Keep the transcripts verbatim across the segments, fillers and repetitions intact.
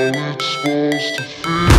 it's supposed to feel.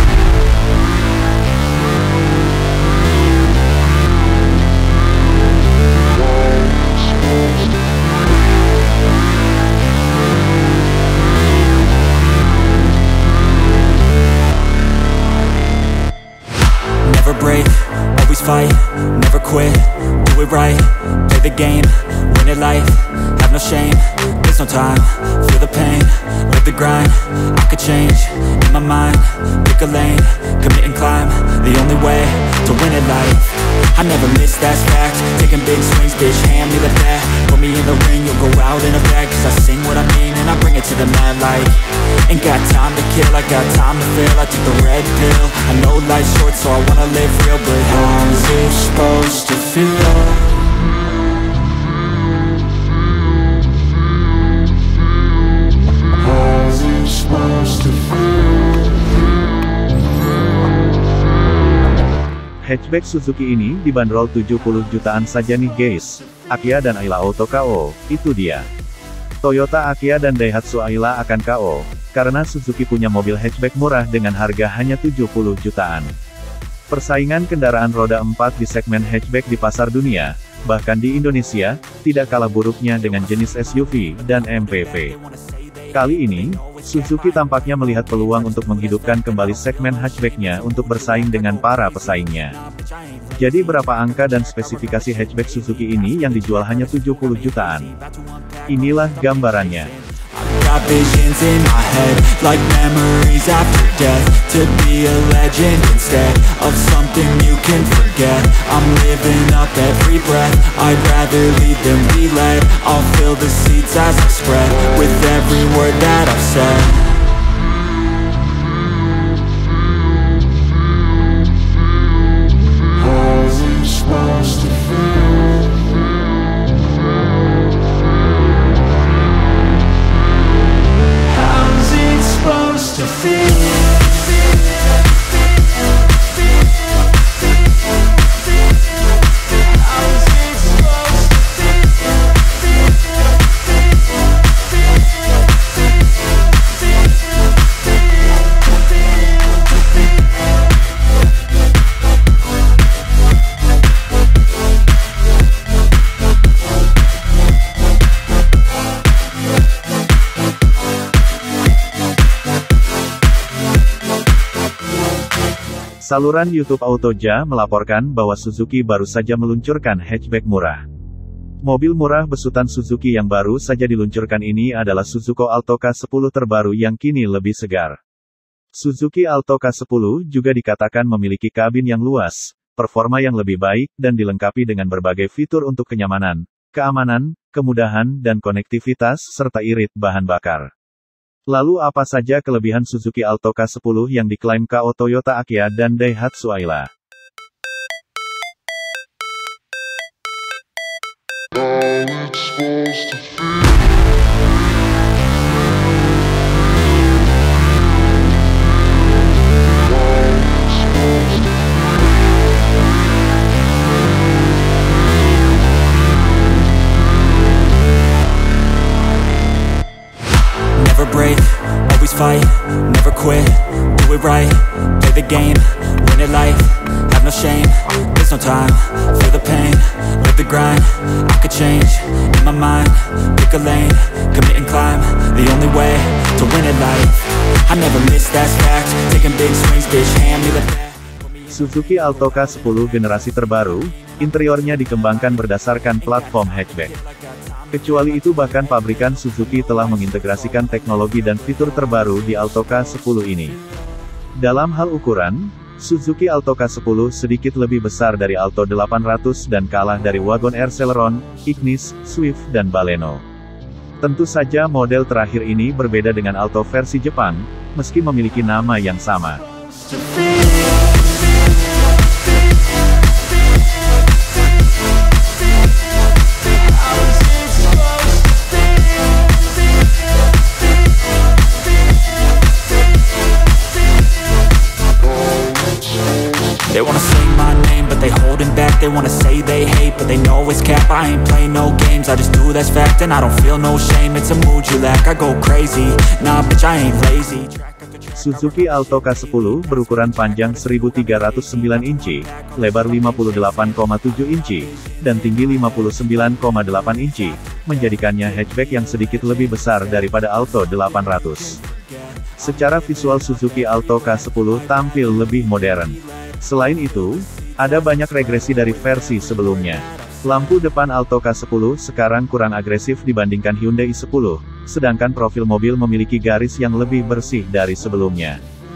Never break, always fight, never quit, do it right, play the game, win it life, have no shame, there's no time, feel the pain, live the grind, I could change, in my mind, pick a lane, commit and climb, the only way to win it life. I never miss, that's fact, taking big swings, bitch, hand me the bat, put me in the ring, you'll go out in a bag, cause I sing what I mean and I bring it to the mad light. Ain't got time to kill, I got time to feel, I took the red pill, I know life's short so I wanna live real, but how's it supposed to feel? How's it supposed to feel? Hatchback Suzuki ini dibanderol tujuh puluh jutaan saja nih guys. Akia dan Ayla Auto K O, itu dia. Toyota Akia dan Daihatsu Ayla akan K O, karena Suzuki punya mobil hatchback murah dengan harga hanya tujuh puluh jutaan. Persaingan kendaraan roda empat di segmen hatchback di pasar dunia, bahkan di Indonesia, tidak kalah buruknya dengan jenis S U V dan M P V. Kali ini, Suzuki tampaknya melihat peluang untuk menghidupkan kembali segmen hatchbacknya untuk bersaing dengan para pesaingnya. Jadi berapa angka dan spesifikasi hatchback Suzuki ini yang dijual hanya tujuh puluh jutaan? Inilah gambarannya. Got visions in my head, like memories after death, to be a legend instead of something you can forget. I'm living up every breath, I'd rather lead than be led. I'll fill the seats as I spread, with every word that I've said. How's it supposed to feel? Supposed to feel. Saluran YouTube Autoja melaporkan bahwa Suzuki baru saja meluncurkan hatchback murah. Mobil murah besutan Suzuki yang baru saja diluncurkan ini adalah Suzuki Alto K sepuluh terbaru yang kini lebih segar. Suzuki Alto K sepuluh juga dikatakan memiliki kabin yang luas, performa yang lebih baik, dan dilengkapi dengan berbagai fitur untuk kenyamanan, keamanan, kemudahan dan konektivitas, serta irit bahan bakar. Lalu apa saja kelebihan Suzuki Alto K sepuluh yang diklaim K O Toyota Akia dan Daihatsu Ayla? How it's supposed to feel. Never break, always fight, never quit, do it right, play the game, win it life, have no shame, there's no time, feel the pain, live the grind, I could change, in my mind, pick a lane, commit and climb, the only way to win it life. I never miss, that's fact, taking big swings, bitch, hand me the bat. Suzuki Alto K sepuluh generasi terbaru, interiornya dikembangkan berdasarkan platform hatchback. Kecuali itu bahkan pabrikan Suzuki telah mengintegrasikan teknologi dan fitur terbaru di Alto K sepuluh ini. Dalam hal ukuran, Suzuki Alto K sepuluh sedikit lebih besar dari Alto delapan ratus dan kalah dari Wagon R Celeron, Ignis, Swift dan Baleno. Tentu saja model terakhir ini berbeda dengan Alto versi Jepang, meski memiliki nama yang sama. They wanna say my name, but they holding back. They wanna say they hate, but they know it's cap. I ain't play no games, I just do that's fact. And I don't feel no shame, it's a mood you lack. I go crazy, nah bitch I ain't lazy. Suzuki Alto K sepuluh berukuran panjang seribu tiga ratus sembilan inci, lebar lima puluh delapan koma tujuh inci, dan tinggi lima puluh sembilan koma delapan inci, menjadikannya hatchback yang sedikit lebih besar daripada Alto delapan ratus. Secara visual Suzuki Alto K sepuluh tampil lebih modern. Selain itu, ada banyak regresi dari versi sebelumnya. Lampu depan Alto K sepuluh sekarang kurang agresif dibandingkan Hyundai i sepuluh, sedangkan profil mobil memiliki garis yang lebih bersih dari sebelumnya.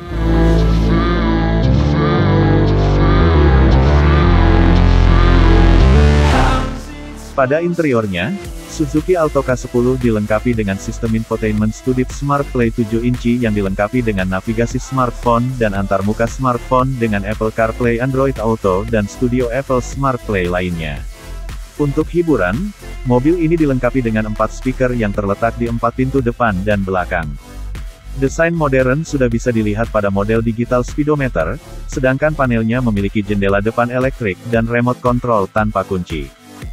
Pada interiornya, Suzuki Alto K sepuluh dilengkapi dengan sistem infotainment Studip Smart Play tujuh inci yang dilengkapi dengan navigasi smartphone dan antarmuka smartphone dengan Apple CarPlay, Android Auto, dan Studio Apple Smart Play lainnya. Untuk hiburan, mobil ini dilengkapi dengan empat speaker yang terletak di empat pintu depan dan belakang. Desain modern sudah bisa dilihat pada model digital speedometer, sedangkan panelnya memiliki jendela depan elektrik dan remote control tanpa kunci.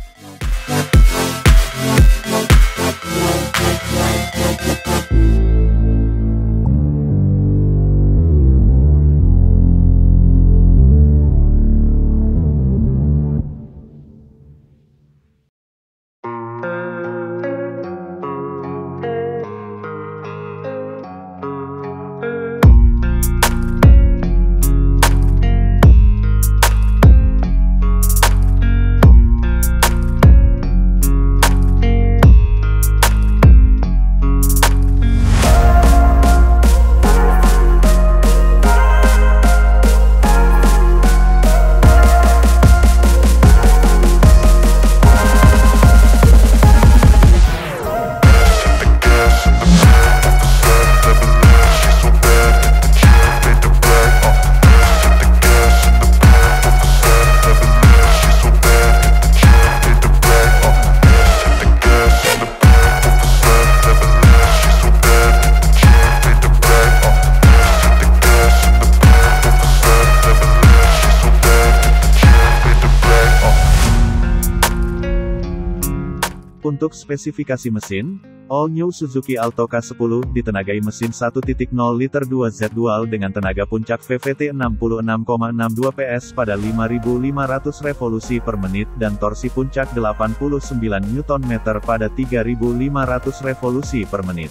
Untuk spesifikasi mesin, all new Suzuki Alto K sepuluh ditenagai mesin satu titik nol liter dua Z dual dengan tenaga puncak V V T enam puluh enam koma enam dua P S pada lima ribu lima ratus revolusi per menit dan torsi puncak delapan puluh sembilan Newton meter pada tiga ribu lima ratus revolusi per menit.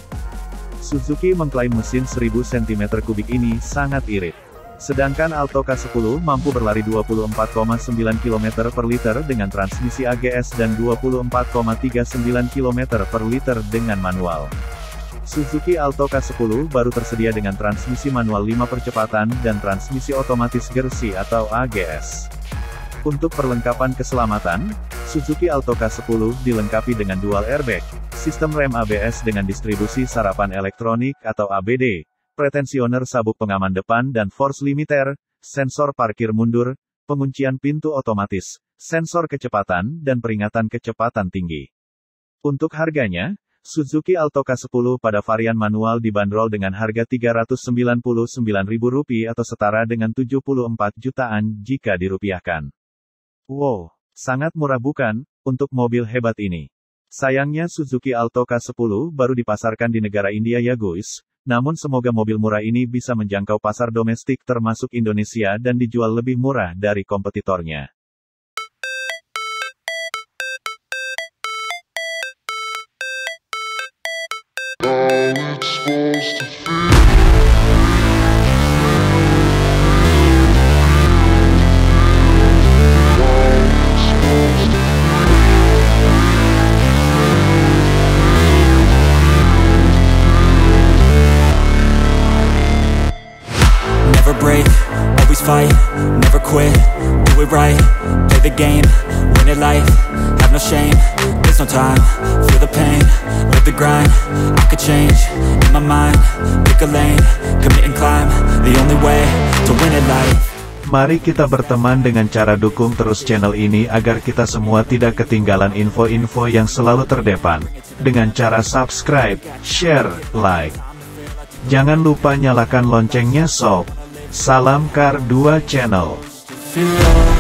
Suzuki mengklaim mesin seribu sentimeter kubik ini sangat irit. Sedangkan Alto K sepuluh mampu berlari dua puluh empat koma sembilan kilometer per liter dengan transmisi A G S dan dua puluh empat koma tiga sembilan kilometer per liter dengan manual. Suzuki Alto K sepuluh baru tersedia dengan transmisi manual lima percepatan dan transmisi otomatis Gersi atau A G S. Untuk perlengkapan keselamatan, Suzuki Alto K sepuluh dilengkapi dengan dual airbag, sistem rem A B S dengan distribusi sarapan elektronik atau A B D, pretensioner sabuk pengaman depan dan force limiter, sensor parkir mundur, penguncian pintu otomatis, sensor kecepatan dan peringatan kecepatan tinggi. Untuk harganya, Suzuki Alto K sepuluh pada varian manual dibanderol dengan harga tiga ratus sembilan puluh sembilan ribu rupiah atau setara dengan tujuh puluh empat jutaan jika dirupiahkan. Wow, sangat murah bukan, untuk mobil hebat ini? Sayangnya Suzuki Alto K sepuluh baru dipasarkan di negara India ya guys. Namun semoga mobil murah ini bisa menjangkau pasar domestik termasuk Indonesia dan dijual lebih murah dari kompetitornya. How it's supposed to feel. Never break, always fight, never quit, do it right, play the game, win it life, have no shame, there's no time, feel the pain, live the grind, I could change, in my mind, pick a lane, commit and climb, the only way to win it life. Mari kita berteman dengan cara dukung terus channel ini agar kita semua tidak ketinggalan info-info yang selalu terdepan, dengan cara subscribe, share, like. Jangan lupa nyalakan loncengnya sob. Salam Car dua Channel.